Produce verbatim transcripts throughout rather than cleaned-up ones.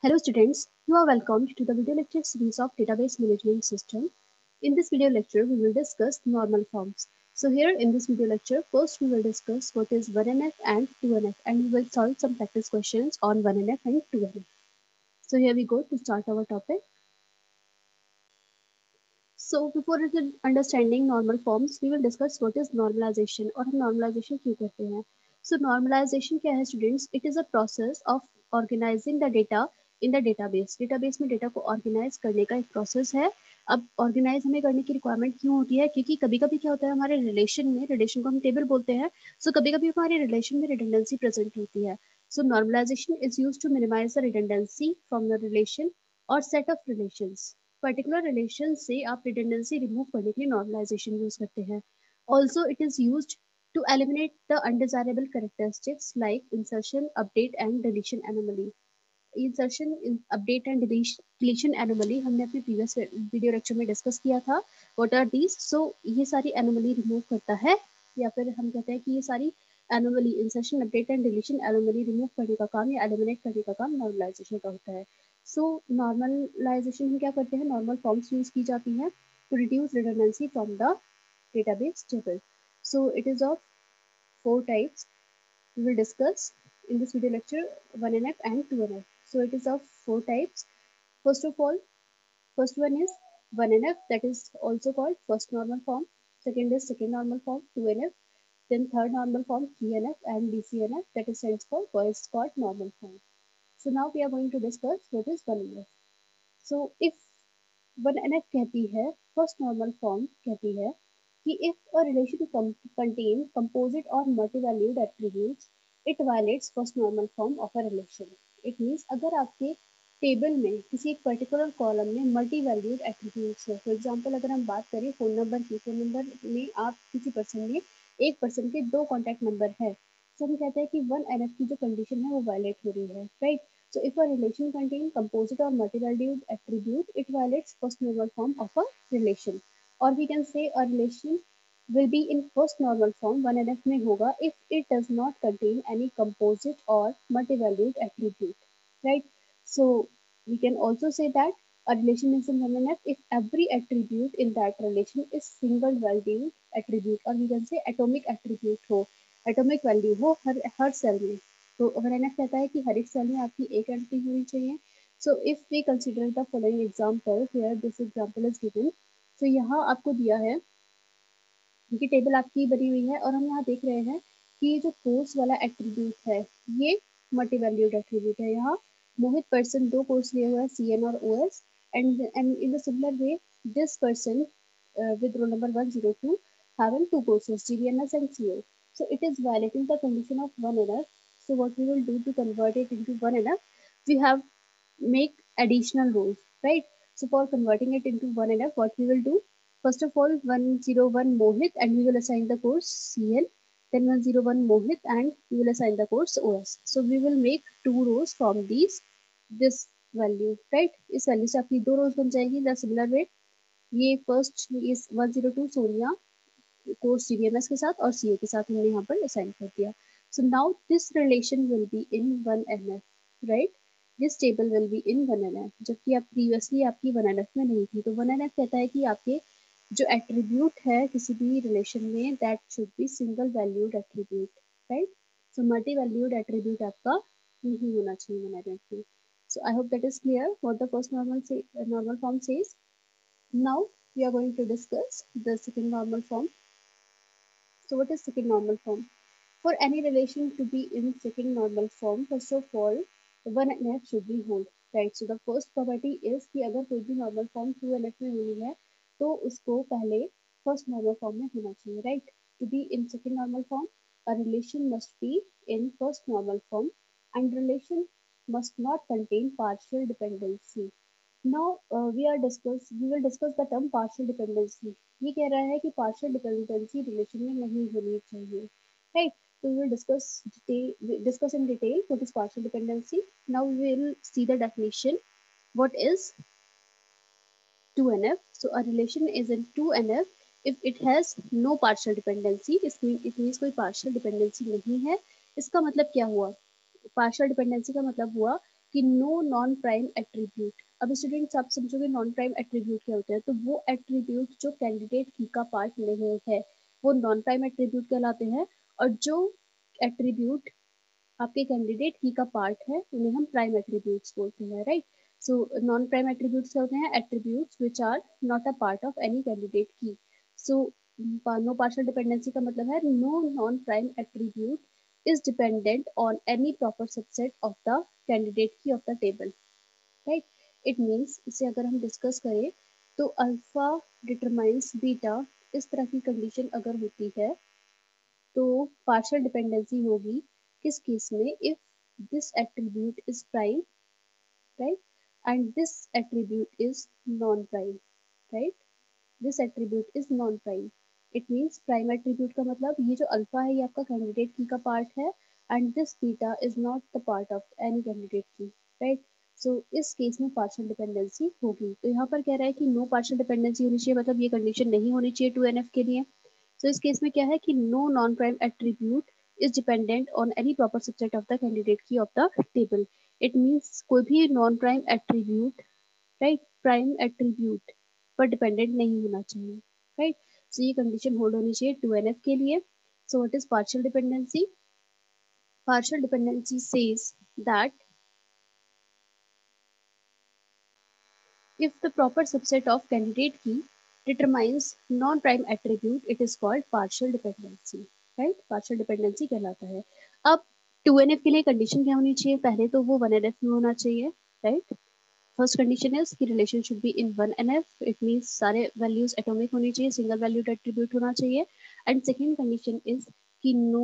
Hello students, you are welcomed to the video lecture series of Database Management System. In this video lecture, we will discuss normal forms. So here in this video lecture, first we will discuss what is one N F and two N F and we will solve some practice questions on one N F and two N F. So here we go to start our topic. So before understanding normal forms, we will discuss what is normalization और हम normalization क्यों करते हैं. So normalization क्या है students? It is a process of organizing the data in the database. Database में data को organize करने का एक process है. अब organize हमें करने की requirement क्यों होती है? क्योंकि कभी कभी क्या होता है हमारे relation में, relation को हम table बोलते हैं, so कभी कभी हमारे relation में redundancy present होती है. So normalization is used to minimize the redundancy from the relation or set of relations. Particular relation से आप रिडंडेंसी रिमूव करने के लिए नॉर्मलाइजेशन यूज करते हैं. Also it is used to eliminate the undesirable characteristics like insertion, update and deletion anomaly. Insertion, update and deletion anomaly हमने अपने previous video lecture में discuss किया था. What are these? So ये सारी anomaly remove करता है या फिर हम कहते हैं कि ये सारी anomaly, insertion, update and deletion anomaly remove करने का काम या eliminate करने का काम normalization का होता है. So normalization हम क्या करते हैं? Normal forms use की जाती हैं to reduce redundancy from the database table. So it is of four types. We will discuss in this video lecture one N F and two N F. So it is of four types. First of all, first one is one N F, that is also called first normal form. Second is second normal form, two N F. Then third normal form, three N F, and B C N F, that is stands for Boyce Codd normal form. So now we are going to discuss what is one N F. So if one N F कहती है, first normal form कहती है कि if a relation contains composite or multi-valued attributes, it violates first normal form of a relation. It means अगर आपके table में किसी एक पर्टिकुलर कॉलम में मल्टी वैल्यूड एट्रीब्यूट्स है, फॉर एग्जांपल अगर हम बात करें फोन नंबर की, फोन नंबर में आप किसी पर्सन में एक पर्सन के दो कॉन्टैक्ट नंबर है, तो हम कहते हैं कि वन एन एफ की जो कंडीशन है वो वायलेट हो रही है, right. So if a relation contains composite or multi-valued attribute, it violates first normal form of a relation. Or we can say a relation will be in first normal form one N F में होगा if it does not contain any composite or multi-valued attribute, right? So we can also say that a relation is in one N F if every attribute in that relation is single valued attribute, or we can say atomic attribute हो, atomic value हो हर हर cell में. तो one N F कहता है कि हर एक cell में आपकी एक एंट्री होनी चाहिए. So if we consider the following example, here this example is given. तो यहाँ आपको दिया है कि टेबल आपकी बनी हुई है और हम यहाँ देख रहे हैं कि जो कोर्स वाला एट्रीब्यूट है ये मल्टी वैल्यूड एट्रीब्यूट है. यहाँ मोहित पर्सन दो कोर्स लिए हुआ है, सी एन और O S, and and in the similar way this person with roll number one zero two having two courses, G D N S and C O. So it is violating the condition of one N F. So what we will do to convert it into one N F, we have make additional rows, right? So for converting it into one N F, what we will do, first of all one zero one Mohit and we will assign the course C L, then one zero one Mohit and we will assign the course O S. So we will make two rows from these this value, right? इस value से आपकी दो रोज बन जाएगी. The similar वे ये first इस one zero two Sonia course C D M S के साथ और C A के साथ हमने यहाँ पर असाइन कर दिया. So now this relation will be in one N F, right? This table will be in one N F, जबकि आप previously आपकी one N F में नहीं थी. तो one N F कहता है कि आपके जो attribute है किसी भी relation में that should be single valued attribute, right? So multi valued attribute आपका नहीं होना चाहिए one N F में. So I hope that is clear what the first normal say, uh, normal form says. Now we are going to discuss the second normal form. So what is second normal form? For any relation to be in second normal form, first of all, one N F should be whole, right? So the first property is कि अगर कोई भी normal form two N F में होनी है, तो उसको पहले first normal form में होना चाहिए, right? To be in second normal form, a relation must be in first normal form, and relation must not contain partial dependency. Now uh, we are discuss we will discuss the term partial dependency. ये कह रहा है कि partial dependency relation में नहीं होनी चाहिए, right? So we will discuss detail discuss in detail what is partial dependency. Now we will see the definition. What is two N F? So a relation is in two N F if it has no partial dependency. It means कोई partial dependency नहीं है. इसका मतलब क्या हुआ? Partial dependency का मतलब हुआ कि नो नॉन प्राइम एट्रीब्यूट। अब स्टूडेंट्स आप समझोगे नॉन प्राइम एट्रीब्यूट क्या होता है, तो वो एट्रीब्यूट जो कैंडिडेट की का पार्ट नहीं है वो नॉन प्राइम एट्रीब्यूट कहलाते हैं, और जो एट्रीब्यूट आपके कैंडिडेट की का पार्ट है उन्हें हम प्राइम एट्रीब्यूट्स बोलते हैं, right. So non prime attributes क्या होते हैं, attributes which are not a part of any candidate key. So no partial dependency का मतलब है no non prime attribute is dependent on any proper subset of the candidate key of the table, right. It means इसे अगर हम discuss करें तो alpha determines beta, इस तरह की कंडीशन अगर होती है तो पार्शियल डिपेंडेंसी होगी किस केस में, if this attribute is prime, right, and this attribute is non prime, right, this attribute is non prime. It means prime attribute का मतलब ये जो अल्फा है ये आपका कैंडिडेट की का पार्ट है, and this beta is not the part of any candidate key, right. So इस केस में पार्शियल डिपेंडेंसी होगी। तो यहाँ पर कह रहा है कि नो पार्शियल डिपेंडेंसी होनी चाहिए, मतलब ये कंडीशन नहीं होनी चाहिए टू एन एफ के लिए। तो इस केस में क्या है कि no non prime attribute is dependent on any proper subset of the candidate key of the table. It means कोई भी non prime attribute, right, prime attribute पर डिपेंडेंट नहीं होना चाहिए, राइट। सो ये कंडीशन होल्ड होनी चाहिए टू एन एफ के लिए। So what is partial dependency? Partial dependency says that if the proper subset of candidate key determines non-prime attribute, it is called partial dependency, right? partial dependency कहलाता है। अब to N F के लिए condition क्या होनी चाहिए? पहले तो वो वन एन एफ में होना चाहिए, राइट। फर्स्ट कंडीशन है कि relation should be in one N F, it means सारे वैल्यूज एटॉमिक होनी चाहिए, सिंगल वैल्यूड एट्रीब्यूट होना चाहिए। एंड सेकंड कंडीशन इज कि no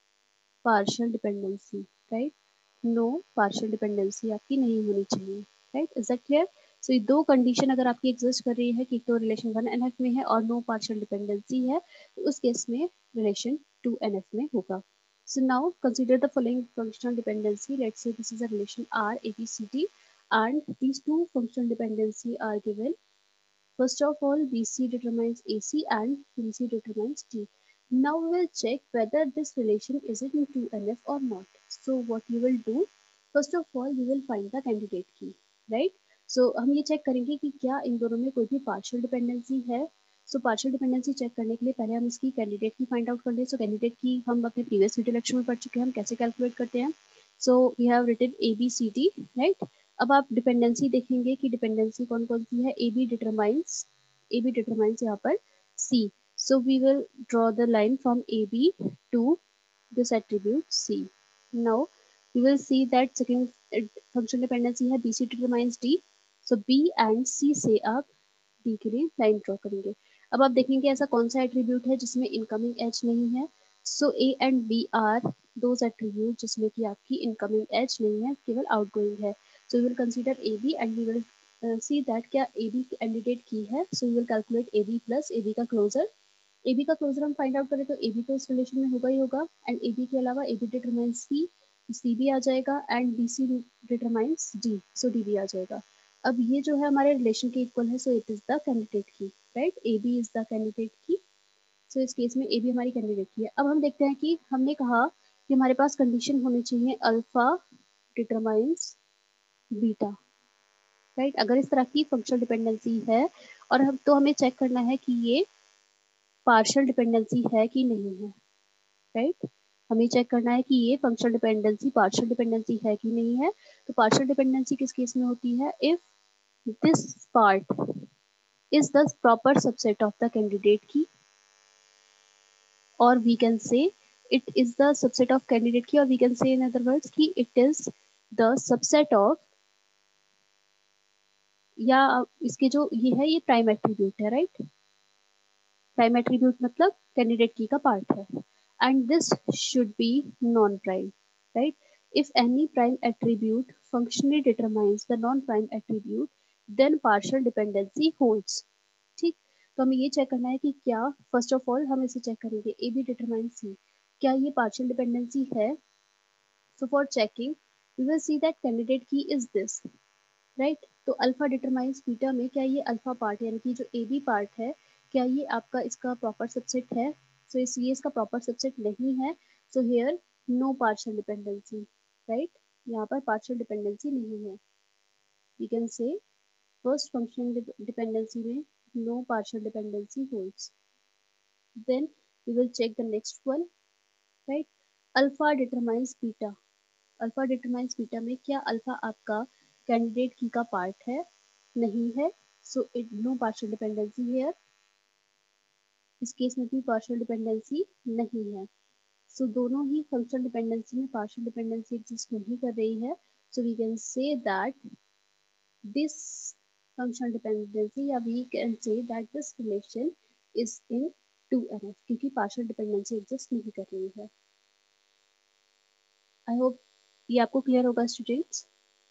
partial dependency, right, no partial dependency आपकी नहीं होनी चाहिए, right. Is that clear? So ये दो कंडीशन अगर आपकी एग्जिस्ट कर रही है कि तो रिलेशन वन एन एफ में है और नो पार्शियल डिपेंडेंसी है, तो उस केस में रिलेशन टू एन एफ में होगा। So now consider the following functional dependency. Let's say this is a relation R, A, B, C, D, and these two functional dependency are given. First of all, B C determines A C and B C determines D. Now we will check whether this relation is in two N F or not. So what you will do, first of all you will find the candidate key, right? So हम ये check करेंगे कि क्या इन दोनों में कोई भी partial dependency है। सो पार्शियल डिपेंडेंसी चेक करने के लिए पहले हम इसकी कैंडिडेट की फाइंड आउट कर ले। सो कैंडिडेट की हम अपने प्रीवियस वीडियो लेक्चर में पढ़ चुके हैं, हम कैसे कैलकुलेट करते हैं। So we have written A B C D, right. अब आप डिपेंडेंसी देखेंगे कि डिपेंडेंसी कौन कौन सी है। A B determines, A B determines यहाँ पर C. So we will draw the line from A B to this attribute C. Now we will see that second uh, function dependency है B C determines D. So B and C से आप D के लिए line draw करेंगे। अब आप देखेंगे ऐसा कौन सा एट्रीब्यूट है जिसमें इनकमिंग एज नहीं है। So A and B are those attribute जिसमें कि आपकी इनकमिंग एज नहीं है, केवल आउटगोइंग है। So we will consider A B and we will see that क्या ए बी कैंडिडेट की है। So we will calculate A B plus A B का क्लोजर। ए बी का क्लोजर हम find out करें तो A B तो इस relation में होगा ही होगा, एंड ए बी के अलावा ए बी डिटरमाइंस सी, सी भी आ जाएगा, and B C determines D, so D भी आ जाएगा। अब ये जो है हमारे रिलेशन के इक्वल है, so it is the candidate key, right. A B is the candidate key. So इस केस में ए बी हमारी कैंडिडेट की है। अब हम देखते हैं कि हमने कहा कि हमारे पास कंडीशन होनी चाहिए अल्फा डिटरमाइंस बीटा, राइट। अगर इस तरह की फंक्शनल डिपेंडेंसी है और हम तो हमें चेक करना है कि ये पार्शियल डिपेंडेंसी है कि नहीं है, राइट। हमें चेक करना है कि ये फंक्शनल डिपेंडेंसी पार्शियल डिपेंडेंसी है कि नहीं है। तो पार्शियल डिपेंडेंसी किस केस में होती है? If this part is the proper subset of the candidate key, or we can say it is the subset of candidate key, or we can say in other words कि it is the subset of, या इसके जो ये है ये prime attribute है, right. Prime attribute मतलब candidate key का पार्ट है, and this should be non prime, right. If any prime attribute functionally determines the non-prime attribute, then partial dependency holds, ठीक। तो हमें ये चेक करना है कि क्या, फर्स्ट ऑफ ऑल हम इसे चेक करेंगे ए बी डिटरमाइन सी, क्या ये पार्शियल डिपेंडेंसी है। So for checking we will see that candidate key is this, right. तो अल्फा डिटरमाइंस बीटा में क्या ये अल्फा पार्ट यानी कि जो ए बी पार्ट है, क्या ये आपका इसका प्रॉपर सबसेट है? सो so, इस ये इसका प्रॉपर सबसेट नहीं है, so here no partial dependency, right. यहाँ पर पार्शियल डिपेंडेंसी नहीं है. We can say first functional dependency में no partial dependency holds. Then we will check the next one, right? Alpha determines beta. Alpha determines beta में क्या alpha आपका candidate key का part है? नहीं है. So it no partial dependency here. इस case में भी partial dependency नहीं है. So दोनों ही functional dependency में partial dependency exist नहीं कर रही है. So we can say that this functional dependency या we can say that this relation is in two N F क्योंकि partial dependency exist नहीं कर रही है. I hope ये आपको clear होगा students.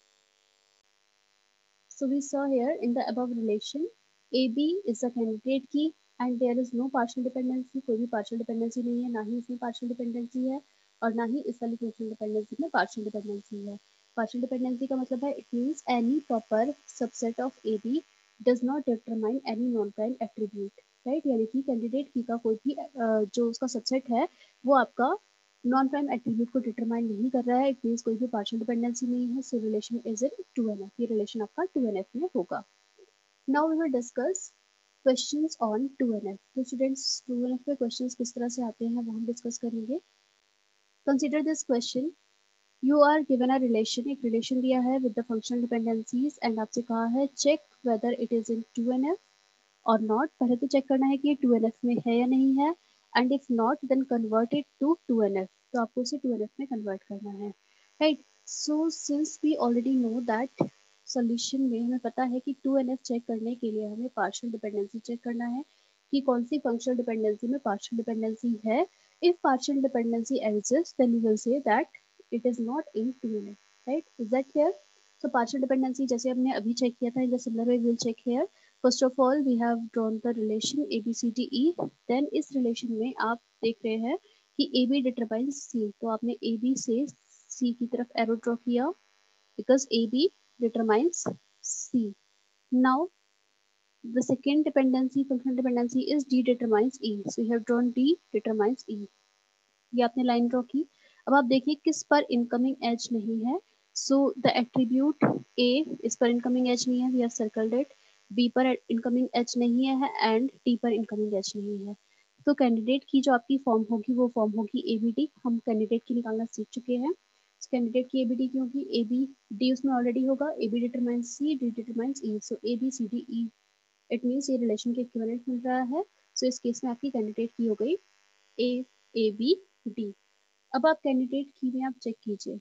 So we saw here in the above relation A B is the candidate key and there is no partial dependency. कोई भी partial dependency नहीं है, ना ही इसमें partial dependency है और ना ही इस वाली functional dependency में partial dependency है. Partial dependency का मतलब है it means any proper subset of A B does not determine any non-prime attribute, right? यानी कि candidate key का कोई भी uh, जो उसका subset है वो आपका नॉन प्राइम एट्रीब्यूट को डिटरमाइन नहीं कर रहा है. इट मींस कोई भी पार्शियल डिपेंडेंसी नहीं है. So relation is in two N F. ये रिलेशन आपका टू एन एफ में होगा. Now we will discuss questions on two N F. तो स्टूडेंट्स टू एन एफ पे क्वेश्चंस किस तरह से आते हैं वो हम डिस्कस करेंगे. Consider this question. You are given a relation. एक रिलेशन दिया है with the functional dependencies and आपसे कहा है check whether it is in two N F और नॉट. पहले तो चेक करना है कि ये टू एन एफ में है या नहीं है. And if not then convert it to two N F. तो आपको उसे टू एन एफ में कन्वर्ट करना है, right. So since we already know that solution में हमें पता है कि टू एन एफ चेक करने के लिए हमें पार्शियल डिपेंडेंसी चेक करना है कि कौन सी फंक्शनल डिपेंडेंसी में पार्शियल डिपेंडेंसी है. If partial dependency exist then we will say that it is not in two N F, right. Is that clear? So partial dependency जैसे हमने अभी चेक किया था in the similar way we will check here. First of all, we have drawn the relation A B C D E. Then इस relation में आप देख रहे हैं कि A B determines C. तो आपने A B से C की तरफ arrow draw किया because A B determines C. Now the second dependency, functional dependency is D determines E. So you have drawn D determines E. ये आपने line draw की. अब आप देखिए किस पर इनकमिंग एज नहीं है. सो द एट्रीब्यूट A इस पर इनकमिंग एज नहीं है. We have circled it. B पर इनकमिंग एज नहीं है एंड T पर इनकमिंग एज नहीं है. तो कैंडिडेट की जो आपकी फॉर्म होगी वो फॉर्म होगी A B D. हम कैंडिडेट की निकालना सीख चुके हैं. कैंडिडेट की A B D की होगी. A B D उसमें ऑलरेडी होगा. A B determines C, D determines E. So A B C D E. It means ये रिलेशन के इक्विवेलेंट मिल रहा है. सो so इस केस में आपकी कैंडिडेट की हो गई A A B D. अब आप कैंडिडेट की में आप चेक कीजिए.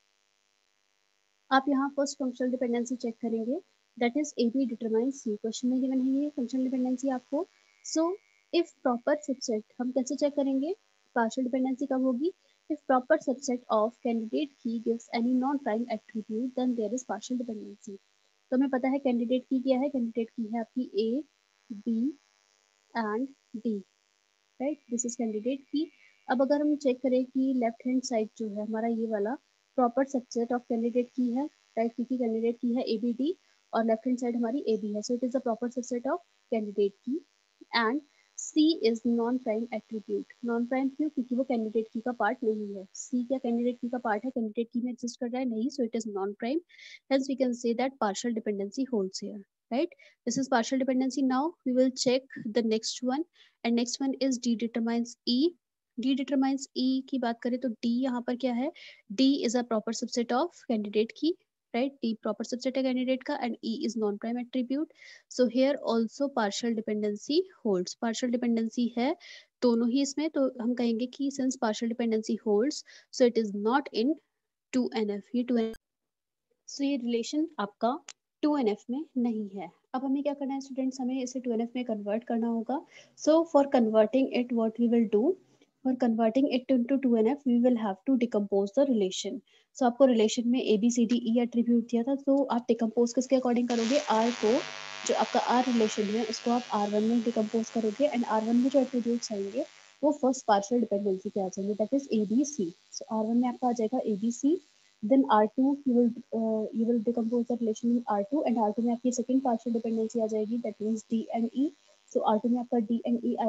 आप यहाँ फर्स्ट फंक्शनल डिपेंडेंसी चेक करेंगे that is A B determine C. Question में गिवन है ये फंक्शनल डिपेंडेंसी आपको. सो इफ प्रॉपर सबसेट हम कैसे चेक करेंगे पार्शियल डिपेंडेंसी कब होगी. If proper subset of candidate key gives any non prime attribute then there is partial dependency. तो हमें पता है कैंडिडेट की क्या है. कैंडिडेट की है आपकी A B and D, right. This is candidate key. अब अगर हम चेक करें कि लेफ्ट हैंड साइड जो है हमारा ये वाला proper subset of candidate key है, राइट. क्योंकि कैंडिडेट की है ए बी डी और लेफ्ट हैंड साइड हमारी ए बी है. So it is the proper subset of candidate key. And C is non prime attribute. Non prime क्यों? क्योंकि वो candidate key का पार्ट नहीं है. C क्या कैंडिडेट की का पार्ट है? कैंडिडेट की में एग्जिस्ट कर रहा है नहीं. So it is non prime. Hence we can say that partial dependency holds here, right. This is partial dependency. Now we will check the next one and next one is D determines E. D determines E की बात करें तो D यहाँ पर क्या है. D is a proper subset of candidate की, right. D proper subset है candidate का and E is non prime attribute. So here also partial dependency holds. partial dependency है दोनों ही इसमें. तो हम कहेंगे कि since partial dependency holds so it is not in two N F. ये टू एन एफ. सो ये रिलेशन आपका टू एन एफ में नहीं है. अब हमें क्या करना है स्टूडेंट्स, हमें इसे टू एन एफ में कन्वर्ट करना होगा. So for converting it what we will do, for converting it into two N F we will have to decompose the relation. So आपको रिलेशन में A B C D E attribute दिया था. तो आप decompose किसके according करोगे. Are को, जो आपका आर रिलेशन है उसको आप आर वन में डिकम्पोज करोगे एंड आर वन में जो एट्रीब्यूट्स आएंगे वो फर्स्ट पार्शियल डिपेंडेंसी के आ जाएंगे that is A B C. So R one में आपका आ जाएगा A B C. then R two you will uh, you will decompose the relation in R two and R two में आपकी second partial dependency आ जाएगी that means D and E. so R two में आपका D and E आएगा.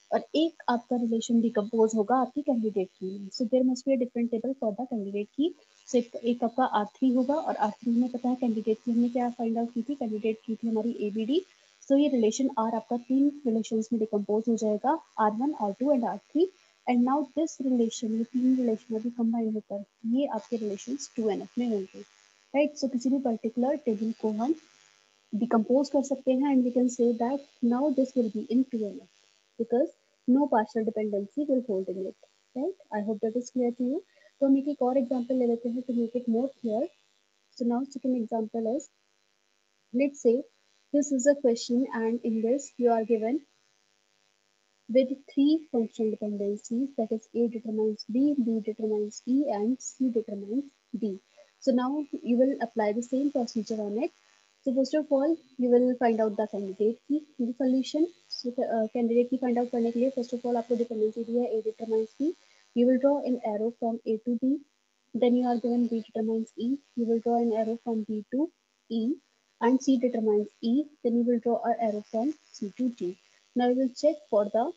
और एक आपका relation decompose होगा आपकी कैंडिडेट की में। So there must be a different table for the candidate key. So एक, एक आपका आर थ्री होगा और आर थ्री में पता है कैंडिडेट की हमने क्या फाइंड आउट की थी, कैंडिडेट की थी हमारी ए बी डी। सो ये रिलेशन आर आपका तीन रिलेशन में डिकम्पोज हो जाएगा, R one R two and R three. And now this relation, ये तीन रिलेशन अभी कंबाइन होकर ये आपके रिलेशन टू एन एफ में होंगे, राइट। सो किसी भी पर्टिकुलर टेबल को हम decompose कर सकते हैं and we can say that now this will be in P N F because no partial dependency will hold in it, right? I hope that is clear to you. तो हम एक और example ले लेते हैं to make it more clear. So now second example is, let's say this is a question and in this you are given with three functional dependencies, that is A determines B, B determines E and C determines D. So now you will apply the same procedure on it. So first of all, you will find out the candidate key, the solution. So uh, candidate key find out करने के लिए first of all आपको dependency दी है A determines B. You will draw an arrow from A to B. Then you are given B determines E. You will draw an arrow from B to E. And C determines E. Then you will draw an arrow from C to D. Now we will check for the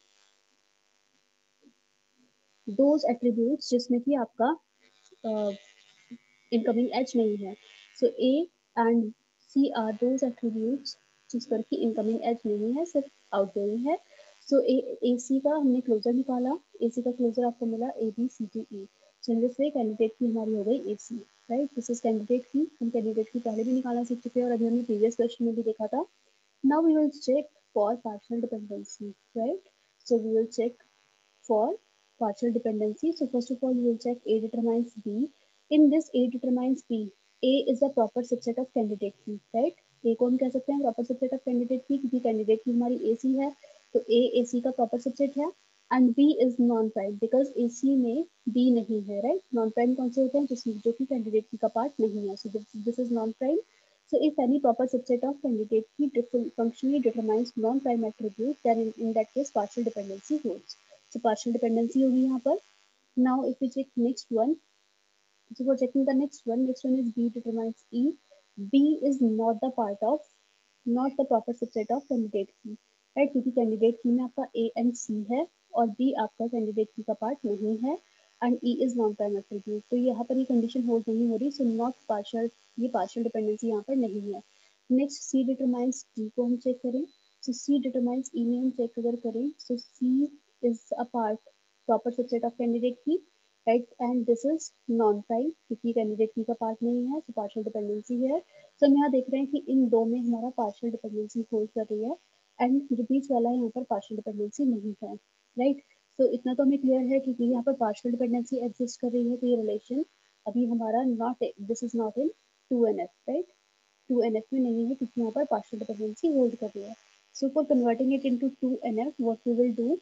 those attributes जिसमें कि आपका incoming edge नहीं है. So A and C are those attributes जिस पर की incoming edge नहीं है, सिर्फ आउटगोइंग है. सो ए सी का हमने क्लोजर निकाला, ए सी का क्लोजर आपको मिला A B C D E. So in this way candidate key हमारी हो गई A C, right. This is candidate key. हम कैंडिडेट की पहले भी निकाला सीख चुके हैं और अभी हमने प्रीवियस क्वेश्चन में भी देखा था. Now we will check for partial dependency, right. So we will check for partial dependency. So first of all, you will check A determines B. In this A determines B, A is a proper subset of candidate key, right? A को हम कह सकते हैं proper subset of candidate key क्योंकि candidate की हमारी A C है, तो A A C का proper subset है. And B is non-prime because A C में B नहीं है, right? Non-prime कौन से होते हैं जिसमें जो कि candidate की का part नहीं है. So this, this is non-prime. So if any proper subset of candidate key functionally determines non-prime attribute, then in, in that case partial dependency holds. So partial dependency होगी यहाँ पर. Now if we check next one, so for checking the next one, next one is B determines E. B is not the part of, not the proper subset of candidate key, right? क्योंकि candidate key में आपका A and C है और B आपका candidate key का part नहीं है and E is non-prime attribute. तो यहाँ पर ये condition hold नहीं हो रही, so not partial, ये partial dependency यहाँ पर नहीं है. Next C determines D को हम check करें. So C determines E में हम check अगर करें, so C is a part proper subset of candidate key, right? And this is non-prime क्योंकि candidate key का part नहीं है, so partial dependency है. So हम यहाँ देख रहे हैं कि इन दो में हमारा partial dependency hold कर रही है and जो बीच वाला है यहाँ पर partial dependency नहीं है, right? So इतना तो हमें clear है कि यहाँ पर partial dependency exist कर रही है, तो ये relation अभी हमारा not, this is not in two N F, right? Two N F में नहीं है क्योंकि यहाँ पर partial dependency hold कर रही है. So for converting it into two N F, what we will do,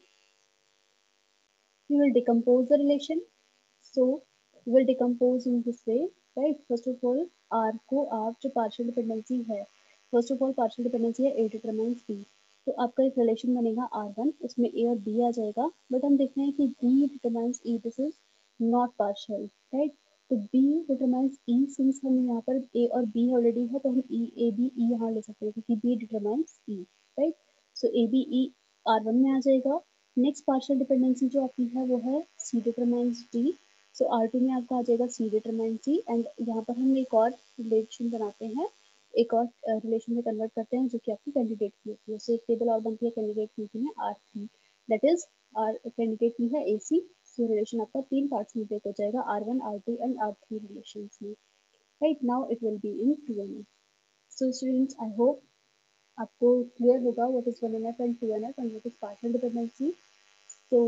we will decompose the relation. So we will decompose in this way, right? First of all, R को आप जो partial dependency है, first of all partial dependency है A determines B. तो आपका एक relation बनेगा R one, उसमें A और B आ जाएगा. But हम देख रहे हैं कि B determines E, this is not partial, right? तो B determines E, since हम यहाँ पर A और B already है, तो हम E A B E यहाँ ले सकते हैं क्योंकि B determines E, right? So A B E R one में आ जाएगा. नेक्स्ट पार्शियल डिपेंडेंसी जो आपकी है वो है C determines D. So R two में आपका आ जाएगा C determines C एंड यहाँ पर हम एक और रिलेशन बनाते हैं, एक और रिलेशन में कन्वर्ट करते हैं जो कि आपकी कैंडिडेट की होती है. सो एक टेबल और बनती है कैंडिडेट की में R three, that is R candidate key है ए सी. सो रिलेशन आपका तीन पार्ट्स में ब्रेक हो जाएगा, R one R two and R three relation में, right. Now it will be in two N F. So students, I hope आपको clear होगा what is one N F and two N F and what is partial dependency. So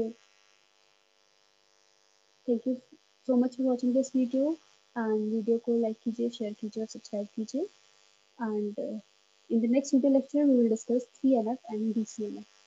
thank you so much for watching this video and video को like कीजिए, share कीजिए और subscribe कीजिए. And uh, in the next video lecture we will discuss three N F and B C N F.